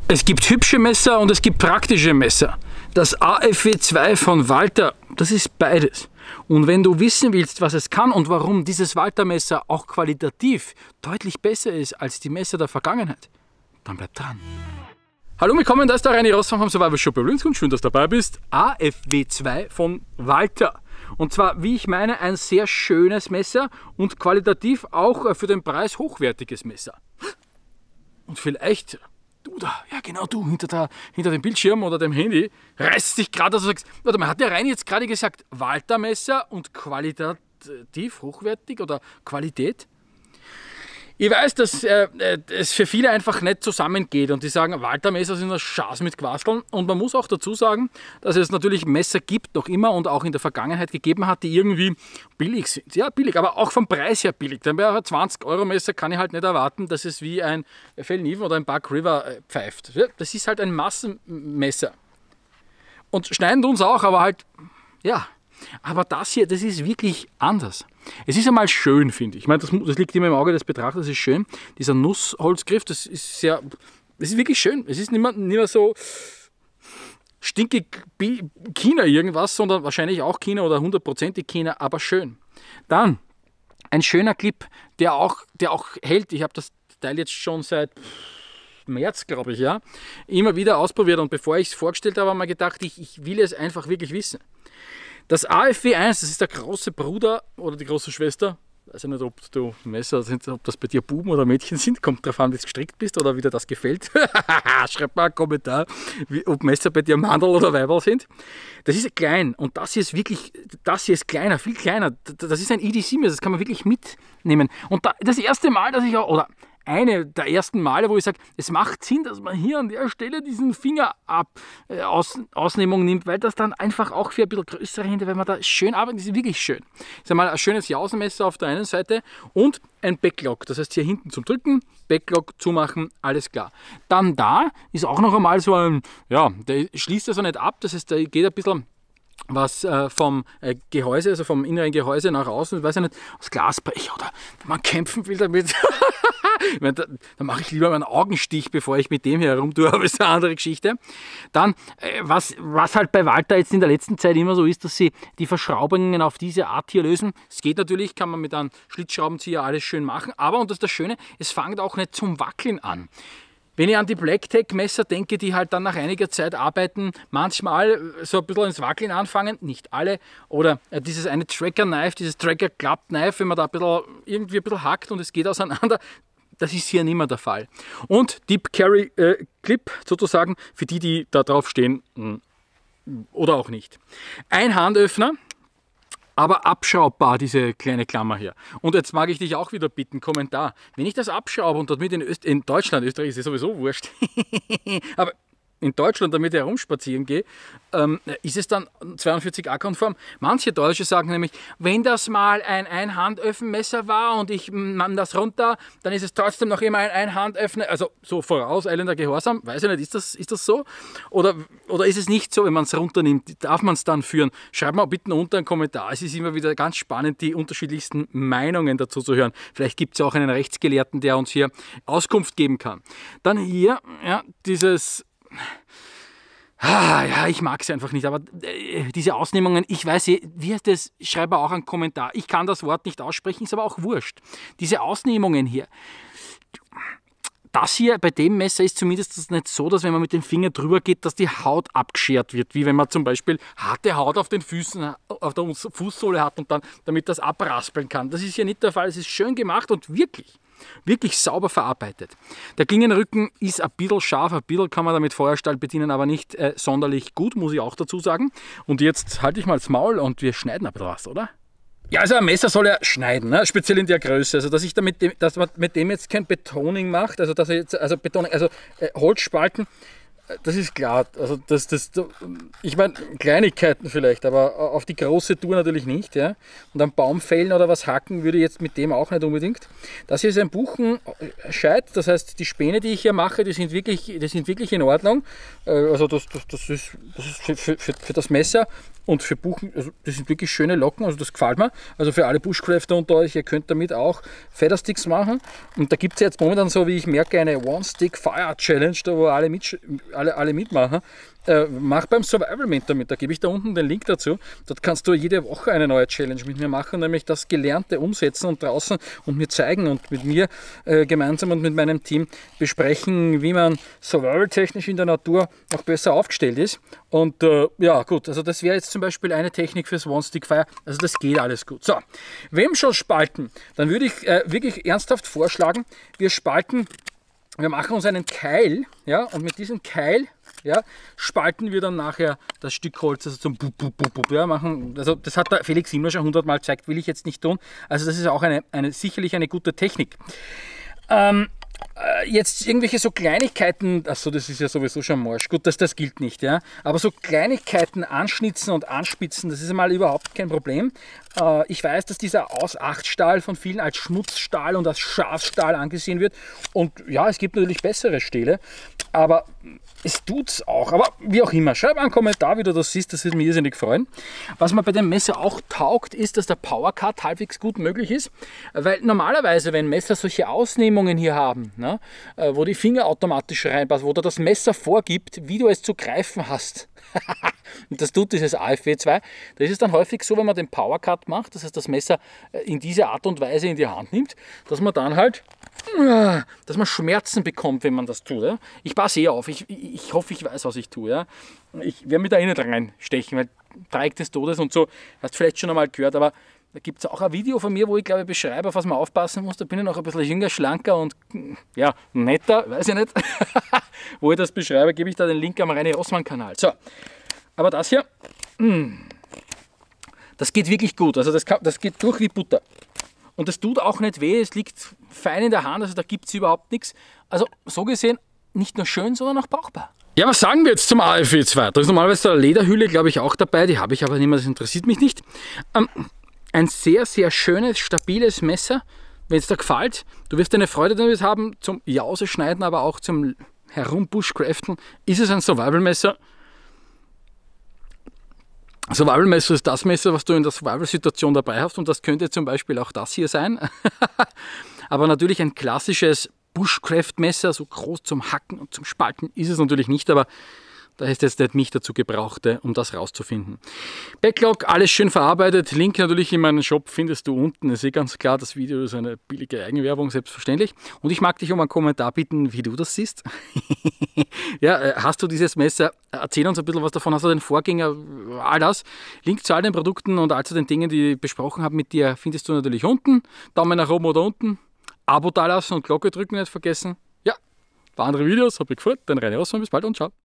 Es gibt hübsche Messer und es gibt praktische Messer. Das AFW2 von Walter, das ist beides. Und wenn du wissen willst, was es kann und warum dieses Walter-Messer auch qualitativ deutlich besser ist als die Messer der Vergangenheit, dann bleib dran. Hallo, willkommen, da ist der Reini Rossmann vom Survival Shop und schön, dass du dabei bist. AFW2 von Walter. Und zwar, wie ich meine, ein sehr schönes Messer und qualitativ auch für den Preis hochwertiges Messer. Und vielleicht du da, ja genau du, hinter dem Bildschirm oder dem Handy, reißt dich gerade, dass du sagst, warte mal, hat der Reini jetzt gerade gesagt, Walter-Messer und qualitativ hochwertig oder Qualität? Ich weiß, dass es für viele einfach nicht zusammengeht und die sagen, Walter-Messer sind ein Schatz mit Quasteln. Und man muss auch dazu sagen, dass es natürlich Messer gibt, noch immer und auch in der Vergangenheit gegeben hat, die irgendwie billig sind. Ja, billig, aber auch vom Preis her billig. Denn bei einem 20-Euro-Messer kann ich halt nicht erwarten, dass es wie ein Fell-Niven oder ein Buck River pfeift. Das ist halt ein Massenmesser. Und schneiden uns auch, aber halt, ja. Aber das hier, das ist wirklich anders. Es ist einmal schön, finde ich. Ich meine, das liegt immer im Auge des Betrachters, das ist schön. Dieser Nussholzgriff, das ist wirklich schön. Es ist nicht mehr so stinkig China irgendwas, sondern wahrscheinlich auch China oder 100%ig China, aber schön. Dann ein schöner Clip, der auch hält. Ich habe das Teil jetzt schon seit März, glaube ich, ja, immer wieder ausprobiert. Und bevor ich es vorgestellt habe, habe ich mir gedacht, ich will es einfach wirklich wissen. Das AFW1, das ist der große Bruder oder die große Schwester. Ich weiß nicht, ob du Messer sind, ob das bei dir Buben oder Mädchen sind. Kommt darauf an, wie du gestrickt bist oder wie dir das gefällt. Schreib mal einen Kommentar, ob Messer bei dir Mandel oder Weiberl sind. Das ist klein und das hier ist wirklich, das hier ist kleiner, viel kleiner. Das ist ein EDC-Messer, das kann man wirklich mitnehmen. Und das erste Mal, dass ich auch, oder eine der ersten Male, wo ich sage, es macht Sinn, dass man hier an der Stelle diesen Finger Ausnehmung nimmt, weil das dann einfach auch für ein bisschen größere Hände, wenn man da schön arbeitet, ist wirklich schön. Das ist einmal ein schönes Jausenmesser auf der einen Seite und ein Backlock, das heißt hier hinten zum Drücken, Backlock zumachen, alles klar. Dann da ist auch noch einmal so ein, ja, der schließt also nicht ab, das heißt, da geht ein bisschen was vom Gehäuse, also vom inneren Gehäuse nach außen, ich weiß ja nicht, aus Glasblech oder wenn man kämpfen will damit. Ich meine, da mache ich lieber meinen Augenstich, bevor ich mit dem hier herumtue, aber das ist eine andere Geschichte. Dann, was halt bei Walter jetzt in der letzten Zeit immer so ist, dass sie die Verschraubungen auf diese Art hier lösen. Es geht natürlich, kann man mit einem Schlitzschraubenzieher alles schön machen, aber, und das ist das Schöne, es fängt auch nicht zum Wackeln an. Wenn ich an die BlackTech-Messer denke, die halt dann nach einiger Zeit arbeiten, manchmal so ein bisschen ins Wackeln anfangen, nicht alle, oder dieses eine Tracker-Knife, dieses Tracker-Club-Knife, wenn man da irgendwie ein bisschen hackt und es geht auseinander, das ist hier nicht mehr der Fall. Und Deep Carry Clip sozusagen für die da drauf stehen oder auch nicht. Ein Handöffner, aber abschraubbar, diese kleine Klammer hier. Und jetzt mag ich dich auch wieder bitten, Kommentar. Wenn ich das abschraube und damit in Deutschland, Österreich ist es sowieso wurscht, aber in Deutschland damit herumspazieren gehe, ist es dann 42a-konform. Manche Deutsche sagen nämlich, wenn das mal ein Einhandöffnmesser war und ich nahm das runter, dann ist es trotzdem noch immer ein Einhandöffner. Also so vorauseilender Gehorsam, weiß ich nicht, ist das so? Oder ist es nicht so, wenn man es runternimmt? Darf man es dann führen? Schreib mal bitte unter einen Kommentar. Es ist immer wieder ganz spannend, die unterschiedlichsten Meinungen dazu zu hören. Vielleicht gibt es ja auch einen Rechtsgelehrten, der uns hier Auskunft geben kann. Dann hier, ja, dieses... ja, ich mag sie einfach nicht, aber diese Ausnehmungen, ich weiß, wie heißt das, schreibe auch einen Kommentar. Ich kann das Wort nicht aussprechen, ist aber auch wurscht. Diese Ausnehmungen hier, das hier bei dem Messer ist zumindest nicht so, dass wenn man mit dem Finger drüber geht, dass die Haut abgeschert wird, wie wenn man zum Beispiel harte Haut auf den Füßen, auf der Fußsohle hat und dann damit das abraspeln kann. Das ist hier nicht der Fall, es ist schön gemacht und wirklich sauber verarbeitet. Der Klingenrücken ist ein bisschen scharf, ein bisschen kann man damit Feuerstahl bedienen, aber nicht sonderlich gut, muss ich auch dazu sagen. Und jetzt halte ich mal das Maul und wir schneiden ein bisschen was, oder? Ja, also ein Messer soll ja schneiden, ne? Speziell in der Größe. Also dass man mit dem jetzt kein Betoning macht, also dass er jetzt, Holzspalten, das ist klar. Also ich meine, Kleinigkeiten vielleicht, aber auf die große Tour natürlich nicht. Ja? Und am Baum fällen oder was hacken würde ich jetzt mit dem auch nicht unbedingt. Das hier ist ein Buchenscheit, das heißt, die Späne, die ich hier mache, die sind wirklich in Ordnung. Also das ist für das Messer. Und für Buchen, also das sind wirklich schöne Locken, also das gefällt mir. Also für alle Bushcrafter unter euch, ihr könnt damit auch Feathersticks machen. Und da gibt es jetzt momentan so, wie ich merke, eine One-Stick-Fire-Challenge, da wo alle mitmachen. Mach beim Survival Mentor mit, da gebe ich da unten den Link dazu. Dort kannst du jede Woche eine neue Challenge mit mir machen, nämlich das Gelernte umsetzen und draußen und mir zeigen und mit mir gemeinsam und mit meinem Team besprechen, wie man survival-technisch in der Natur noch besser aufgestellt ist. Und ja gut, also das wäre jetzt zum Beispiel eine Technik fürs One-Stick-Fire, also das geht alles gut. So, wem schon spalten, dann würde ich wirklich ernsthaft vorschlagen, wir machen uns einen Keil, ja, und mit diesem Keil, ja, spalten wir dann nachher das Stück Holz, also zum ja, machen. Also das hat der Felix immer schon 100-mal gezeigt, will ich jetzt nicht tun. Also das ist auch sicherlich eine gute Technik. Jetzt irgendwelche so Kleinigkeiten, achso, das ist ja sowieso schon Morsch, gut, das gilt nicht, ja. Aber so Kleinigkeiten anschnitzen und anspitzen, das ist einmal überhaupt kein Problem. Ich weiß, dass dieser Aus-8-Stahl von vielen als Schmutzstahl und als Schafsstahl angesehen wird. Und ja, es gibt natürlich bessere Stähle, aber es tut's auch. Aber wie auch immer, schreib einen Kommentar, wie du das siehst, das würde mich irrsinnig freuen. Was mir bei dem Messer auch taugt, ist, dass der Power Cut halbwegs gut möglich ist, weil normalerweise, wenn Messer solche Ausnehmungen hier haben, ne, wo die Finger automatisch reinpassen, wo dir das Messer vorgibt, wie du es zu greifen hast, und das tut dieses AFW 2, da ist es dann häufig so, wenn man den Power Cut macht, das heißt das Messer in diese Art und Weise in die Hand nimmt, dass man dann halt Schmerzen bekommt, wenn man das tut. Ja? Ich passe auf, ich hoffe, ich weiß, was ich tue. Ja? Ich werde mich da nicht reinstechen, weil Dreieck des Todes und so, hast du vielleicht schon einmal gehört, aber da gibt es auch ein Video von mir, wo ich glaube, beschreibe, auf was man aufpassen muss. Da bin ich noch ein bisschen jünger, schlanker und ja, netter, weiß ich nicht. Wo ich das beschreibe, gebe ich da den Link am Reini Rossmann Kanal. So, aber das hier, das geht wirklich gut. Also das geht durch wie Butter. Und das tut auch nicht weh, es liegt fein in der Hand, also da gibt es überhaupt nichts. Also so gesehen, nicht nur schön, sondern auch brauchbar. Ja, was sagen wir jetzt zum AFW 2? Da ist normalerweise eine Lederhülle, glaube ich, auch dabei. Die habe ich aber nicht mehr, das interessiert mich nicht. Ein sehr, sehr schönes, stabiles Messer. Wenn es dir gefällt, du wirst eine Freude damit haben zum Jause schneiden, aber auch zum Herumbushcraften. Ist es ein Survival-Messer? Survival-Messer ist das Messer, was du in der Survival-Situation dabei hast, und das könnte zum Beispiel auch das hier sein. Aber natürlich ein klassisches Bushcraft-Messer, so groß zum Hacken und zum Spalten ist es natürlich nicht, aber da ist jetzt nicht mich dazu gebraucht, um das rauszufinden. Backlog, alles schön verarbeitet. Link natürlich in meinem Shop findest du unten. Ist eh ganz klar, das Video ist eine billige Eigenwerbung, selbstverständlich. Und ich mag dich um einen Kommentar bitten, wie du das siehst. Ja, hast du dieses Messer? Erzähl uns ein bisschen was davon. Hast du den Vorgänger? All das. Link zu all den Produkten und all zu den Dingen, die ich besprochen habe mit dir, findest du natürlich unten. Daumen nach oben oder unten. Abo dalassen und Glocke drücken nicht vergessen. Ja, für andere Videos. Hab mich gefreut. Dein Reini Rossmann. Bis bald und ciao.